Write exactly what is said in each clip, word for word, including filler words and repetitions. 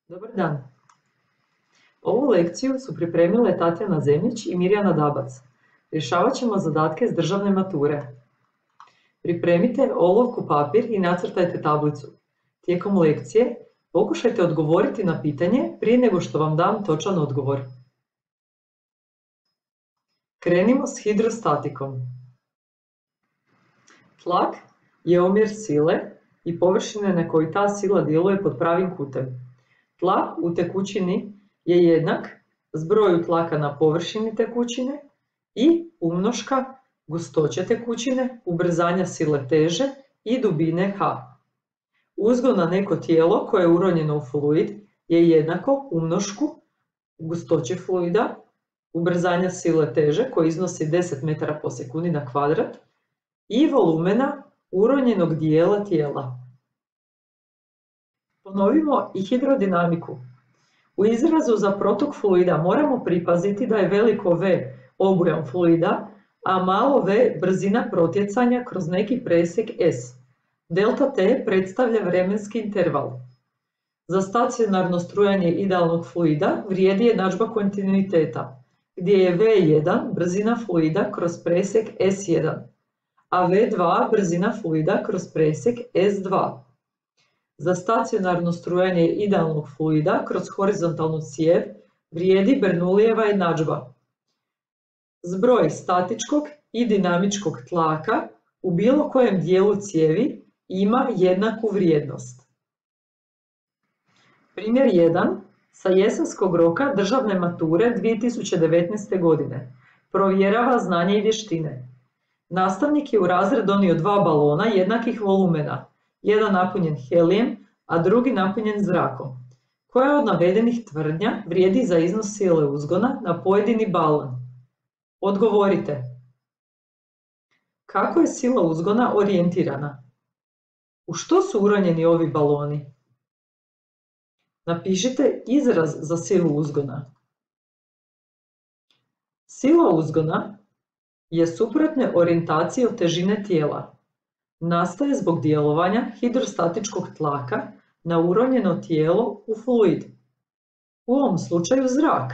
Dobar dan. Ovu lekciju su pripremile Tatjana Zemljić i Mirjana Dabac. Rješavat ćemo zadatke s državne mature. Pripremite olovku, papir i nacrtajte tablicu. Tijekom lekcije pokušajte odgovoriti na pitanje prije nego što vam dam točan odgovor. Krenimo s hidrostatikom. Tlak je omjer sile i površine na koju ta sila djeluje pod pravim kutem. Tlak u tekućini je jednak zbroju tlaka na površini tekućine i umnoška gustoće tekućine, ubrzanja sile teže i dubine h. Uzgon na neko tijelo koje je uronjeno u fluid je jednako umnošku gustoće fluida, ubrzanja sile teže koji iznosi deset metara po sekundi na kvadrat i volumena uronjenog dijela tijela. Ponovimo i hidrodinamiku. U izrazu za protok fluida moramo pripaziti da je veliko V obujam fluida, a malo v brzina protjecanja kroz neki presjek S. Delta T predstavlja vremenski interval. Za stacionarno strujanje idealnog fluida vrijedi jednadžba kontinuiteta, gdje je V jedan brzina fluida kroz presjek S jedan, a V dva brzina fluida kroz presjek S dva. Za stacionarno strujanje idealnog fluida kroz horizontalnu cijev vrijedi Bernoullijeva jednadžba. Zbroj statičkog i dinamičkog tlaka u bilo kojem dijelu cijevi ima jednaku vrijednost. Primjer jedan. Sa jesenskog roka državne mature dvije tisuće devetnaeste. godine. Provjerava znanje i vještine. Nastavnik je u razred donio dva balona jednakih volumena, jedan napunjen helijem, a drugi napunjen zrakom. Koja od navedenih tvrdnja vrijedi za iznos sile uzgona na pojedini balon? Odgovorite. Kako je sila uzgona orijentirana? U što su uronjeni ovi baloni? Napišite izraz za silu uzgona. Sila uzgona je suprotne orijentacije od težine tijela. Nastaje zbog djelovanja hidrostatičkog tlaka na uronjeno tijelo u fluid. U ovom slučaju zrak.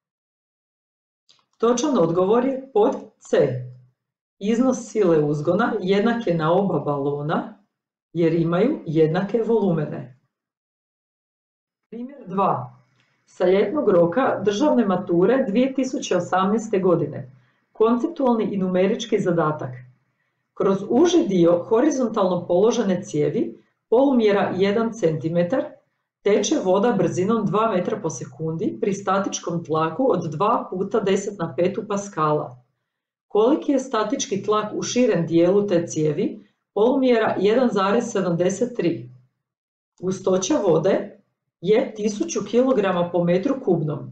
Točan odgovor je pod C. Iznos sile uzgona jednak je na oba balona jer imaju jednake volumene. Primjer dva. Sa ljetnog roka državne mature dvije tisuće osamnaeste. godine. Konceptualni i numerički zadatak. Kroz uži dio horizontalno položene cijevi polumjera jedan centimetar teče voda brzinom dva metra po sekundi pri statičkom tlaku od dva puta deset na pet paskala. Koliki je statički tlak u širem dijelu te cijevi polumjera jedan zarez sedamdeset tri. Gustoća vode je tisuću kilograma po metru kubnom.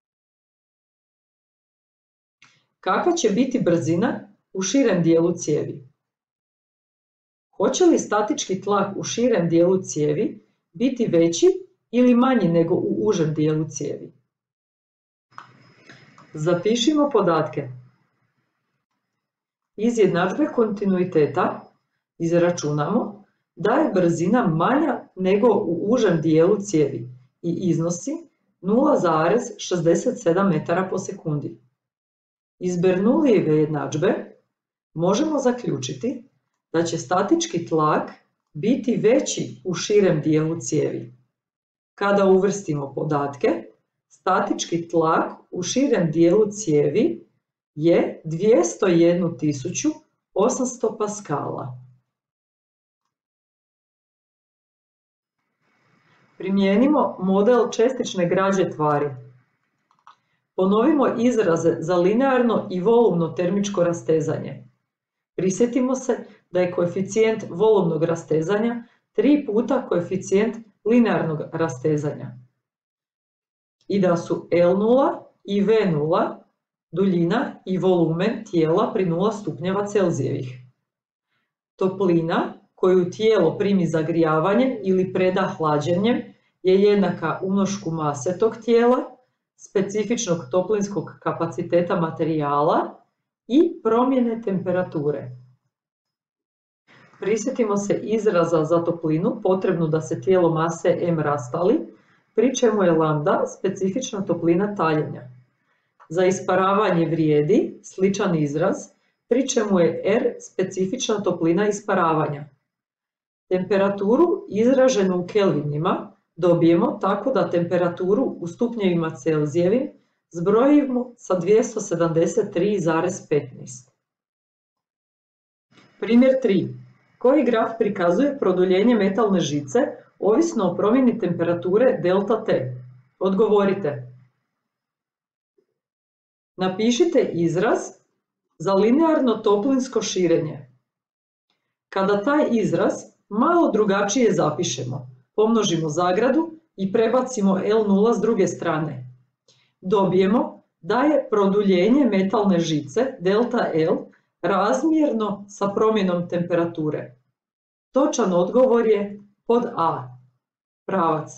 Kakva će biti brzina u širem dijelu cijevi? Hoće li statički tlak u širem dijelu cijevi biti veći ili manji nego u užem dijelu cijevi? Zapišimo podatke. Iz jednadžbe kontinuiteta izračunamo da je brzina manja nego u užem dijelu cijevi i iznosi nula zarez šezdeset sedam metara po sekundi. Iz Bernoullijeve jednadžbe možemo zaključiti da će statički tlak biti veći u širem dijelu cijevi. Kada uvrstimo podatke, statički tlak u širem dijelu cijevi je dvjesto jednu tisuću osamsto paskala. Primijenimo model čestične građe tvari. Ponovimo izraze za linearno i volumno termičko rastezanje. Prisjetimo se da je koeficijent volumnog rastezanja tri puta koeficijent linearnog rastezanja i da su L nula i V nula duljina i volumen tijela pri nula stupnjeva Celzijevih. Toplina koju tijelo primi zagrijavanjem ili preda hlađenjem je jednaka umnošku mase tog tijela, specifičnog toplinskog kapaciteta materijala i promjene temperature. Prisjetimo se izraza za toplinu potrebnu da se tijelo mase M rastali pri čemu je lambda specifična toplina taljenja. Za isparavanje vrijedi sličan izraz, pri čemu je R specifična toplina isparavanja. Temperaturu izraženu u kelvinima dobijemo tako da temperaturu u stupnjevima Celzijevim zbrojimo sa dvjesto sedamdeset tri zarez petnaest. Primjer tri. Koji graf prikazuje produljenje metalne žice ovisno o promjeni temperature delta T? Odgovorite. Napišite izraz za linearno toplinsko širenje. Kada taj izraz malo drugačije zapišemo, pomnožimo zagradu i prebacimo L nula s druge strane, dobijemo da je produljenje metalne žice delta L razmjerno sa promjenom temperature. Točan odgovor je pod A. Pravac.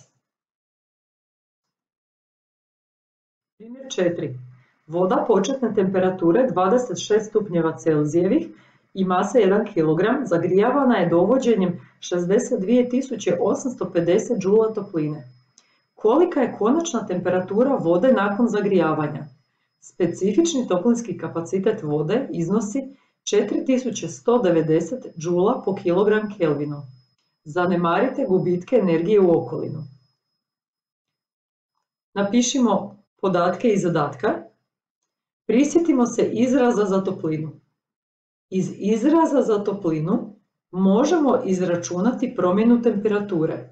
Primjer četiri. Voda početne temperature dvadeset šest stupnjeva Celzijevih i mase jedan kilogram zagrijavana je dovođenjem šezdeset dvije tisuće osamsto pedeset džula topline. Kolika je konačna temperatura vode nakon zagrijavanja? Specifični toplinski kapacitet vode iznosi četiri tisuće sto devedeset džula po kilogram kelvinu. Zanemarite gubitke energije u okolinu. Napišimo podatke iz zadatka. Prisjetimo se izraza za toplinu. Iz izraza za toplinu možemo izračunati promjenu temperature.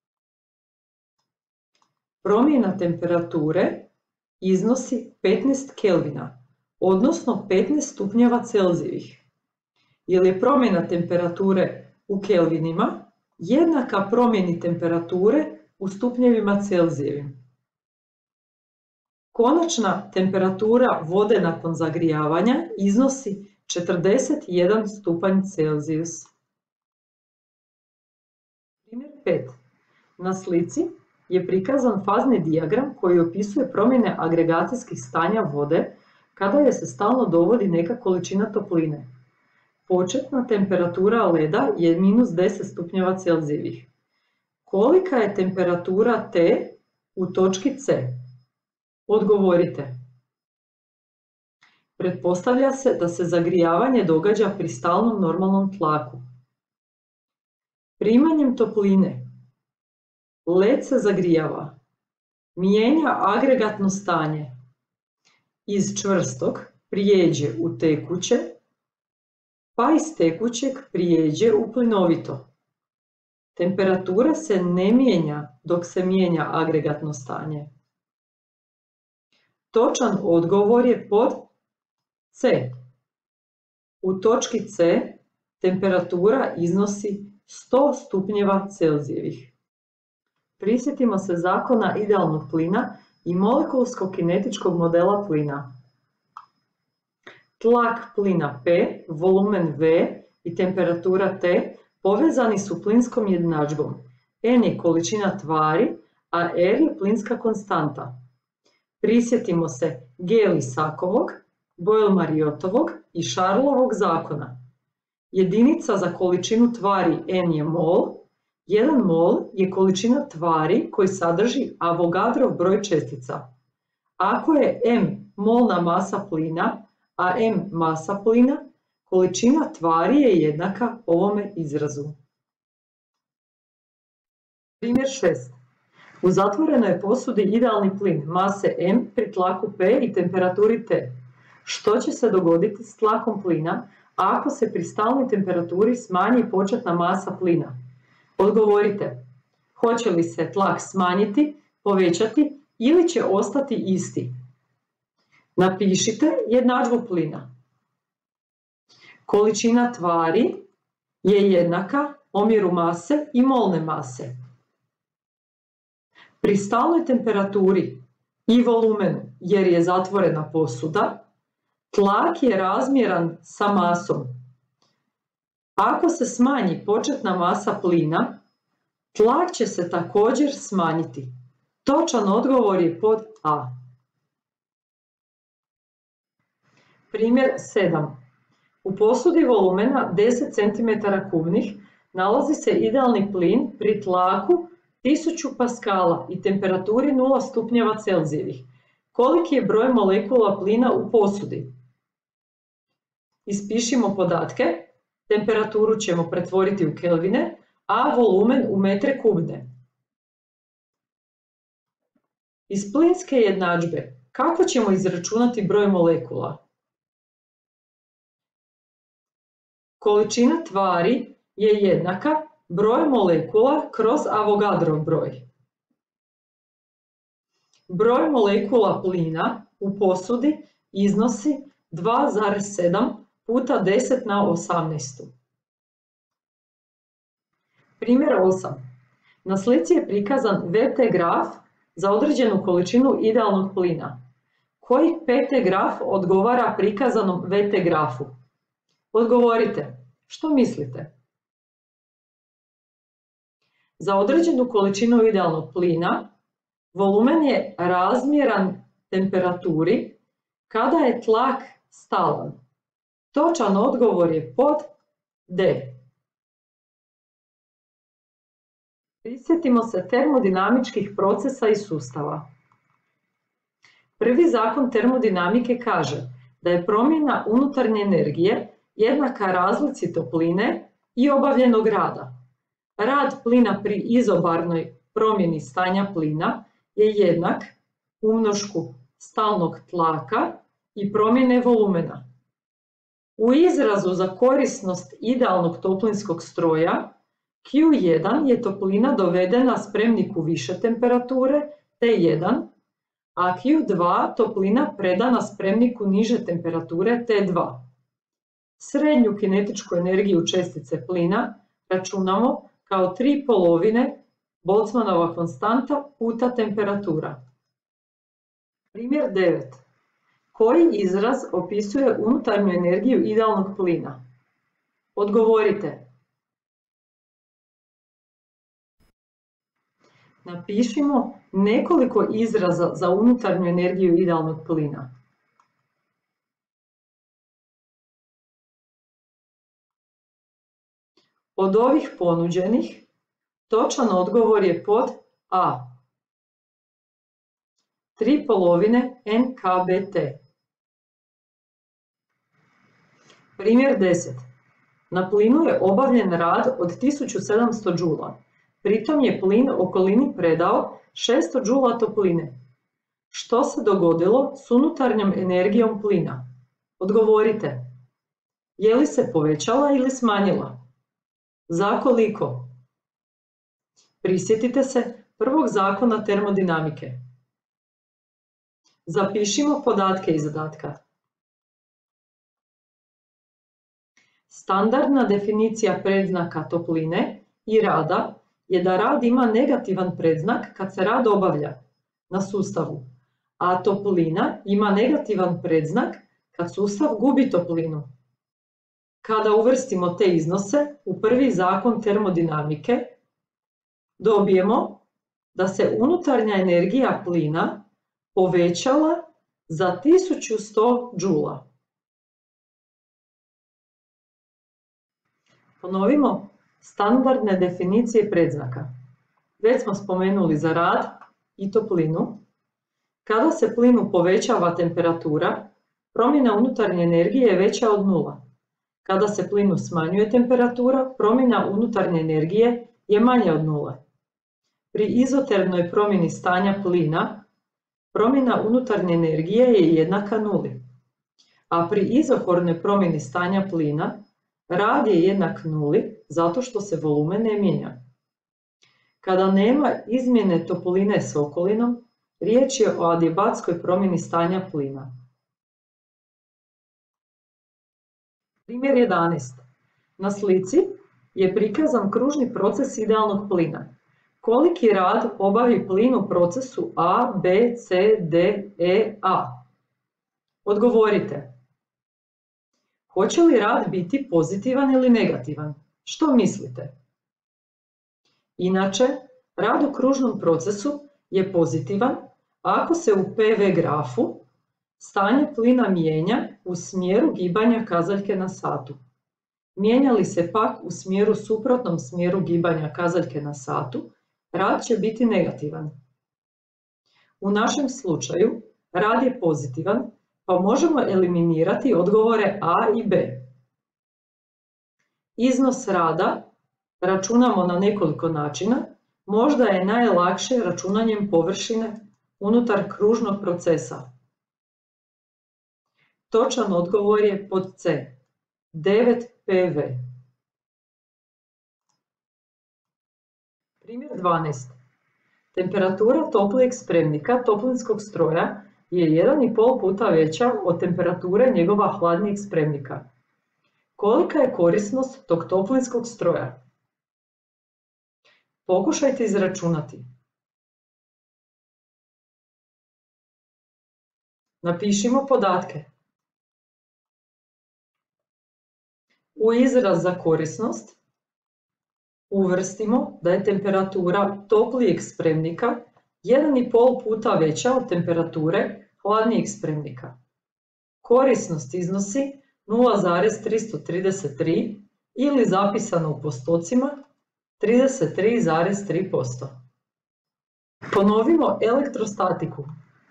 Promjena temperature iznosi petnaest kelvina, odnosno petnaest stupnjeva Celzijevih. Jer je promjena temperature u kelvinima jednaka promjeni temperature u stupnjevima Celzijevim. Konačna temperatura vode nakon zagrijavanja iznosi četrdeset jedan stupanj Celzijus. Primjer pet. Na slici je prikazan fazni dijagram koji opisuje promjene agregacijskih stanja vode kada je se stalno dovodi neka količina topline. Početna temperatura leda je minus deset stupnjeva Celzijevih. Kolika je temperatura T u točki C? Odgovorite. Pretpostavlja se da se zagrijavanje događa pri stalnom normalnom tlaku. Primanjem topline led se zagrijava, mijenja agregatno stanje, iz čvrstog prijeđe u tekuće, pa iz tekućeg prijeđe u plinovito. Temperatura se ne mijenja dok se mijenja agregatno stanje. Točan odgovor je pod C. U točki C temperatura iznosi sto stupnjeva Celzijevih. Prisjetimo se zakona idealnog plina i molekulsko-kinetičkog modela plina. Tlak plina P, volumen V i temperatura T povezani su plinskom jednadžbom. N je količina tvari, a R je plinska konstanta. Prisjetimo se Gay-Lussackovog, Boyle-Mariotovog i Charleovog zakona. Jedinica za količinu tvari N je mol, jedan mol je količina tvari koji sadrži Avogadrov broj čestica. Ako je M molna masa plina, a M masa plina, količina tvari je jednaka ovome izrazu. Primjer šest. U zatvorenoj posudi idealni plin mase M pri tlaku P i temperaturi T. Što će se dogoditi s tlakom plina ako se pri stalnoj temperaturi smanji početna masa plina? Odgovorite. Hoće li se tlak smanjiti, povećati ili će ostati isti? Napišite jednadžbu plina. Količina tvari je jednaka omjeru mase i molne mase. Pri stalnoj temperaturi i volumenu, jer je zatvorena posuda, tlak je razmjeran sa masom. Ako se smanji početna masa plina, tlak će se također smanjiti. Točan odgovor je pod A. Primjer sedam. U posudi volumena deset centimetara kubnih nalazi se idealni plin pri tlaku tisuću paskala i temperaturi nula stupnjeva Celzijevih, koliki je broj molekula plina u posudi? Ispišimo podatke, temperaturu ćemo pretvoriti u kelvine, a volumen u metre kubne. Iz plinske jednadžbe kako ćemo izračunati broj molekula? Količina tvari je jednaka broju molekula kroz Avogadrov broj. Broj molekula plina u posudi iznosi dva zarez sedam puta deset na osamnaest. Primjer osam. Na slici je prikazan V T graf za određenu količinu idealnog plina. Koji P T graf odgovara prikazanom V T grafu? Odgovorite, što mislite? Za određenu količinu idealnog plina, volumen je razmjeran temperaturi kada je tlak stalan. Točan odgovor je pod D. Prisjetimo se termodinamičkih procesa i sustava. Prvi zakon termodinamike kaže da je promjena unutarnje energije jednaka razlici topline i obavljenog rada. Rad plina pri izobarnoj promjeni stanja plina je jednak umnošku stalnog tlaka i promjene volumena. U izrazu za korisnost idealnog toplinskog stroja Q jedan je toplina dovedena spremniku više temperature T jedan, a Q dva toplina predana spremniku niže temperature T dva. Srednju kinetičku energiju čestice plina računamo kao tri polovine Boltzmannova konstanta puta temperatura. Primjer devet. Koji izraz opisuje unutarnju energiju idealnog plina? Odgovorite. Napišimo nekoliko izraza za unutarnju energiju idealnog plina. Od ovih ponuđenih, točan odgovor je pod A. tri polovine N K B T. Primjer deset. Na plinu je obavljen rad od tisuću sedamsto džula. Pritom je plin okolini predao šesto džula topline. Što se dogodilo s unutarnjom energijom plina? Odgovorite. Je li se povećala ili smanjila? Za koliko? Prisjetite se prvog zakona termodinamike. Zapišimo podatke iz zadatka. Standardna definicija predznaka topline i rada je da rad ima negativan predznak kad se rad obavlja na sustavu, a toplina ima negativan predznak kad sustav gubi toplinu. Kada uvrstimo te iznose u prvi zakon termodinamike, dobijemo da se unutarnja energija plina povećala za tisuću sto džula. Ponovimo standardne definicije predznaka. Već smo spomenuli za rad i toplinu. Kada se plinu povećava temperatura, promjena unutarnje energije je veća od nula. Kada se plinu smanjuje temperatura, promjena unutarnje energije je manja od nule. Pri izotermnoj promjeni stanja plina, promjena unutarnje energije je jednaka nuli. A pri izohornoj promjeni stanja plina, rad je jednak nuli zato što se volumen ne mijenja. Kada nema izmjene topline s okolinom, riječ je o adiabatskoj promjeni stanja plina. Primjer jedanaest. Na slici je prikazan kružni proces idealnog plina. Koliki rad obavi plin u procesu A, B, C, D, E, A? Odgovorite. Hoće li rad biti pozitivan ili negativan? Što mislite? Inače, rad u kružnom procesu je pozitivan ako se u P V grafu stanje plina mijenja u smjeru gibanja kazaljke na satu. Mijenja li se pak u smjeru suprotnom smjeru gibanja kazaljke na satu, rad će biti negativan. U našem slučaju rad je pozitivan, pa možemo eliminirati odgovore A i B. Iznos rada računamo na nekoliko načina, možda je najlakše računanjem površine unutar kružnog procesa. Točan odgovor je pod C, devet P V. Primjer dvanaest. Temperatura toplijeg spremnika toplinskog stroja je jedan i pol puta veća od temperature njegova hladnijeg spremnika. Kolika je korisnost tog toplinskog stroja? Pokušajte izračunati. Napišimo podatke. U izraz za korisnost uvrstimo da je temperatura toplijeg spremnika jedan i pol puta veća od temperature hladnijeg spremnika. Korisnost iznosi nula zarez tristo trideset tri ili zapisano u postocima trideset tri zarez tri posto. Ponovimo elektrostatiku.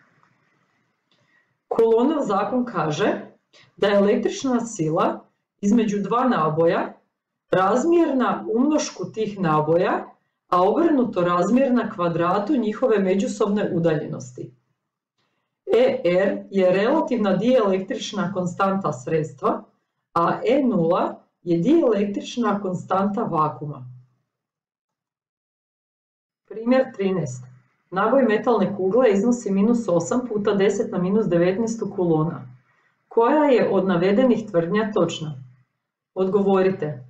Coulomb zakon kaže da je električna sila između dva naboja razmjerna umnošku tih naboja, a obrnuto razmjerna kvadratu njihove međusobne udaljenosti. E R je relativna dielektrična konstanta sredstva, a E nula je dielektrična konstanta vakuma. Primjer trinaest. Naboj metalne kugle iznosi minus osam puta deset na minus devetnaest kulona. Koja je od navedenih tvrdnja točna? Odgovorite.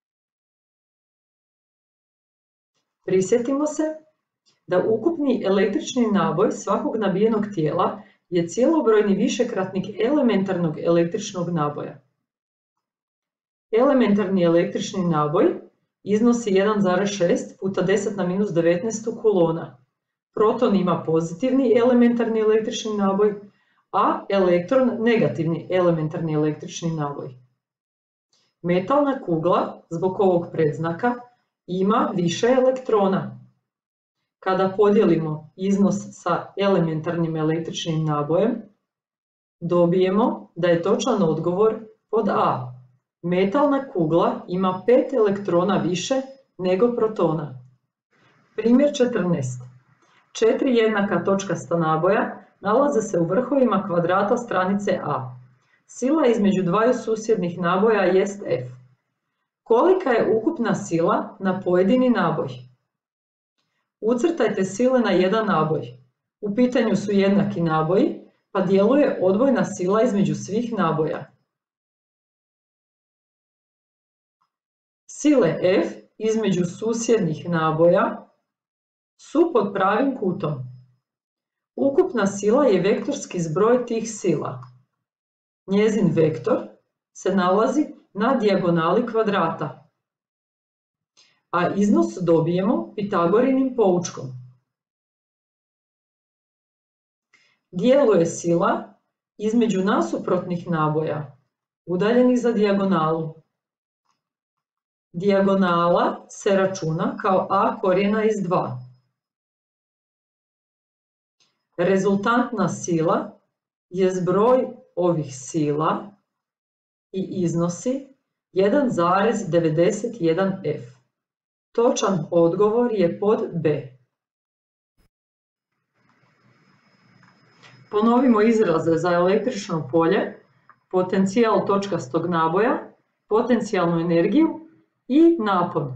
Prisjetimo se da ukupni električni naboj svakog nabijenog tijela je cijelobrojni višekratnik elementarnog električnog naboja. Elementarni električni naboj iznosi jedan zarez šest puta deset na minus devetnaest kulona. Proton ima pozitivni elementarni električni naboj, a elektron negativni elementarni električni naboj. Metalna kugla, zbog ovog predznaka, ima više elektrona. Kada podijelimo iznos sa elementarnim električnim nabojem, dobijemo da je točan odgovor pod A. Metalna kugla ima pet elektrona više nego protona. Primjer četrnaest. Četiri jednaka točkasta naboja nalaze se u vrhovima kvadrata stranice A. Sila između dvaju susjednih naboja jest F. Kolika je ukupna sila na pojedini naboj? Ucrtajte sile na jedan naboj. U pitanju su jednaki naboji, pa djeluje odvojna sila između svih naboja. Sile F između susjednih naboja su pod pravim kutom. Ukupna sila je vektorski zbroj tih sila. Njezin vektor se nalazi na dijagonali kvadrata, a iznos dobijemo Pitagorinim poučkom. Djeluje sila između nasuprotnih naboja, udaljenih za dijagonalu. Dijagonala se računa kao a korijena iz dva. Rezultantna sila je zbroj ovih sila i iznosi jedan zarez devedeset jedan F. Točan odgovor je pod B. Ponovimo izraze za električno polje, potencijal točkastog naboja, potencijalnu energiju i napon.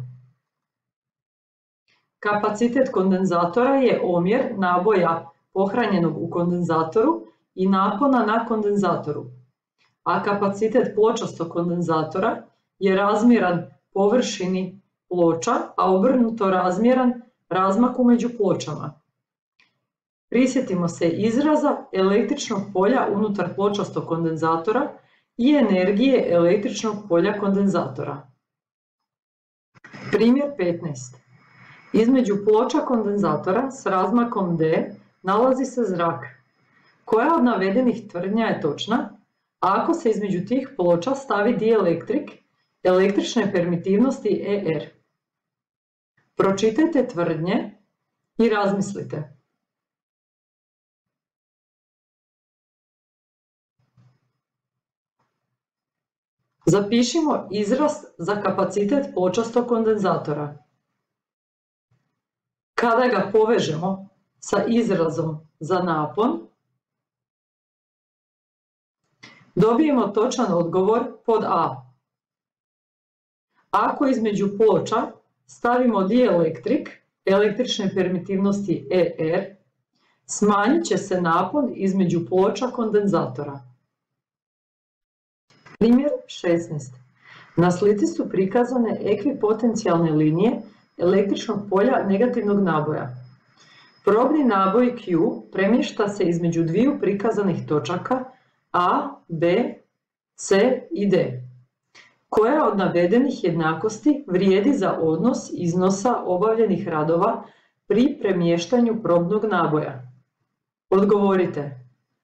Kapacitet kondenzatora je omjer naboja pohranjenog u kondenzatoru i napona na kondenzatoru, a kapacitet pločastog kondenzatora je razmjeran površini ploča, a obrnuto razmjeran razmaku među pločama. Prisjetimo se izraza električnog polja unutar pločastog kondenzatora i energije električnog polja kondenzatora. Primjer petnaest. Između ploča kondenzatora s razmakom D nalazi se zrak. Koja od navedenih tvrdnja je točna ako se između tih ploča stavi dielektrik električne permitivnosti E R? Pročitajte tvrdnje i razmislite. Zapišimo izraz za kapacitet pločastog kondenzatora. Kada ga povežemo sa izrazom za napon, dobijemo točan odgovor pod A. Ako između ploča stavimo dielektrik električne permitivnosti E R, smanjit će se napon između ploča kondenzatora. Primjer šesnaest. Na slici su prikazane ekvipotencijalne linije električnog polja negativnog naboja. Probni naboj Q premješta se između dviju prikazanih točaka A, B, C i D. Koja od navedenih jednakosti vrijedi za odnos iznosa obavljenih radova pri premještanju probnog naboja? Odgovorite.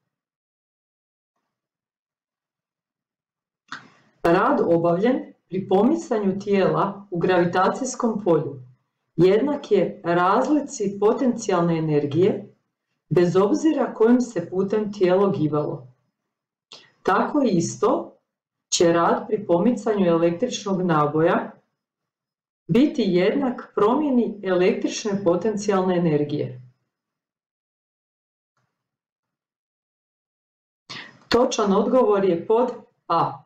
Rad obavljen pri pomicanju tijela u gravitacijskom polju jednak je razlici potencijalne energije bez obzira kojim se putem tijelo gibalo. Tako isto će rad pri pomicanju električnog naboja biti jednak promjeni električne potencijalne energije. Točan odgovor je pod A.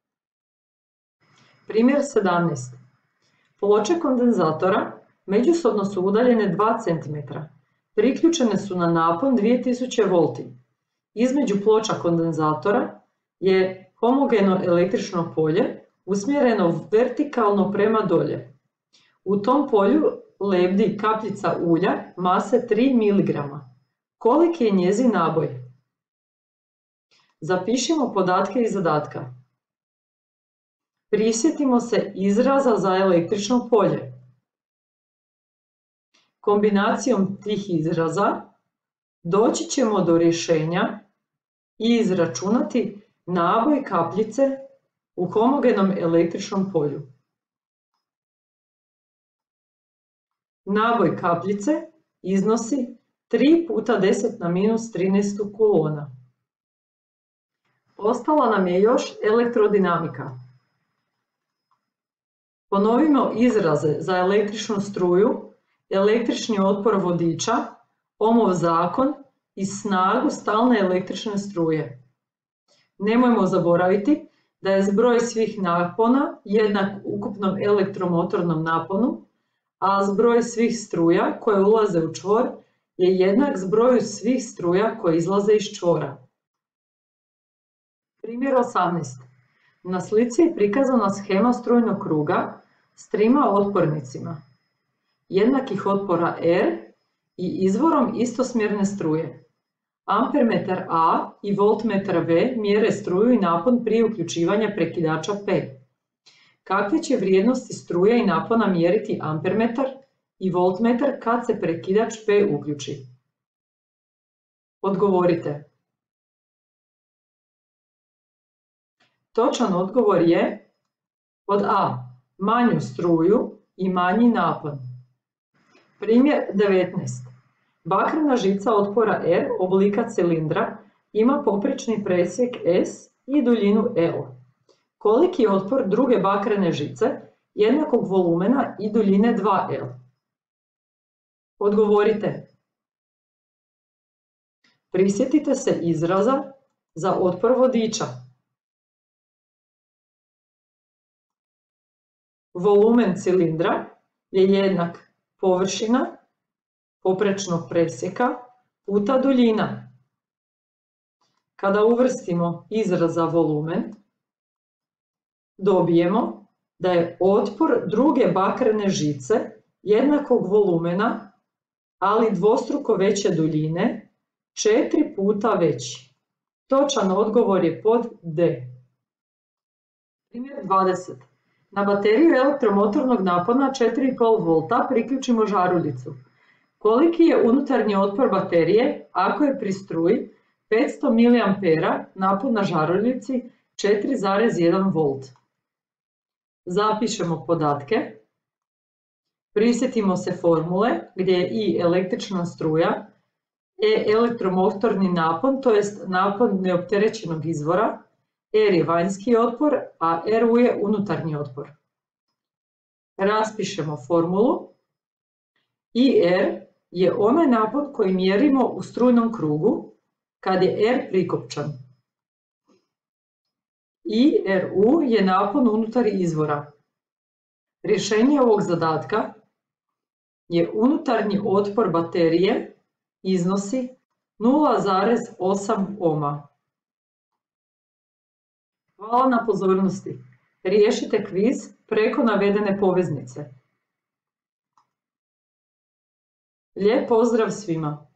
Primjer sedamnaest. Ploče kondenzatora međusobno su udaljene dva centimetra. Priključene su na napon dvije tisuće volti. Između ploča kondenzatora je homogeno električno polje usmjereno vertikalno prema dolje. U tom polju lebdi kapljica ulja mase tri miligrama. Koliki je njezin naboj? Zapišimo podatke iz zadatka. Prisjetimo se izraza za električno polje. Kombinacijom tih izraza doći ćemo do rješenja i izračunati naboj kapljice u homogenom električnom polju. Naboj kapljice iznosi tri puta deset na minus trinaest kulona. Ostala nam je još elektrodinamika. Ponovimo izraze za električnu struju, električni otpor vodiča, Ohmov zakon i snagu stalne električne struje. Nemojmo zaboraviti da je zbroj svih napona jednak ukupnom elektromotornom naponu, a zbroj svih struja koje ulaze u čvor je jednak zbroju svih struja koje izlaze iz čvora. Primjer osamnaest. Na slici je prikazana shema strujnog kruga s trima otpornicima, jednakih otpora R i izvorom istosmjerne struje. Ampermetar A i voltmetar V mjere struju i napon prije uključivanja prekidača P. Kakve će vrijednosti struje i napona mjeriti ampermetar i voltmetar kad se prekidač P uključi? Odgovorite. Točan odgovor je pod A. Manju struju i manji napon. Primjer devetnaest. Bakrena žica otpora R oblika cilindra ima poprečni presjek S i duljinu L. Koliki je otpor druge bakrene žice jednakog volumena i duljine dva L? Odgovorite. Prisjetite se izraza za otpor vodiča. Volumen cilindra je jednak površina poprečnog presjeka puta duljina. Kada uvrstimo izraz za volumen, dobijemo da je otpor druge bakrene žice jednakog volumena, ali dvostruko veće duljine, četiri puta veći. Točan odgovor je pod D. Primjer dvadeset. Na bateriju elektromotornog napona četiri i pol volta priključimo žaruljicu. Koliki je unutarnji otpor baterije ako je pri struji petsto miliampera napon na žaruljici četiri zarez jedan volt? Zapišemo podatke. Prisjetimo se formule gdje je I električna struja, E elektromotorni napon, to jest napon neopterećenog izvora, R je vanjski otpor, a R U je unutarnji otpor. Raspišemo formulu. I R je onaj napon koji mjerimo u strujnom krugu kad je R prikopčan. I R U je napon unutar izvora. Rješenje ovog zadatka je unutarnji otpor baterije iznosi nula zarez osam ohma. Hvala na pozornosti. Riješite kviz preko navedene poveznice. Lijep pozdrav svima!